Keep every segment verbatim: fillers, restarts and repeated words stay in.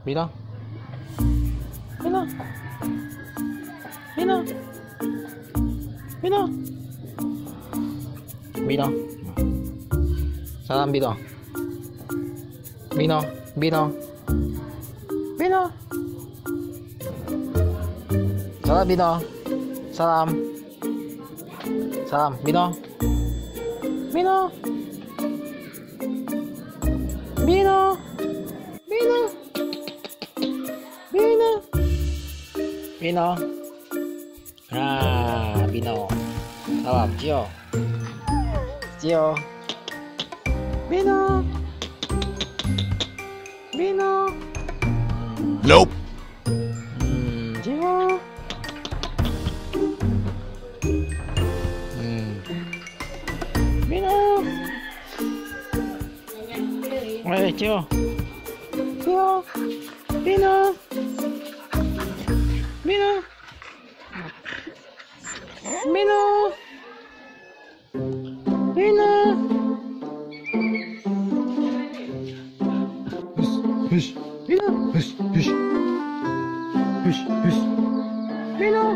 민아, 민아, 민아, 민아, 민아, 사람 민아, 민아, 민아, 민아, 사람 민아, 사람, 사람 민아, 민아, 민아, 민아, 민아, 민아, 아, 민아, 사람 찌어, 찌어, 민아, 민아, Nope. 음, 찌어, 음, 민아, 왜 찌어, 찌어, 민아, 민아, 민아, 민아, Hush. 민아, Hush. Hush. Hush. Hush. 민아,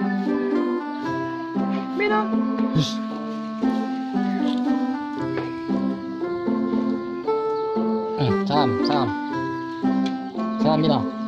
민아, Hush. 응, 사람, 사람, 사람 민아.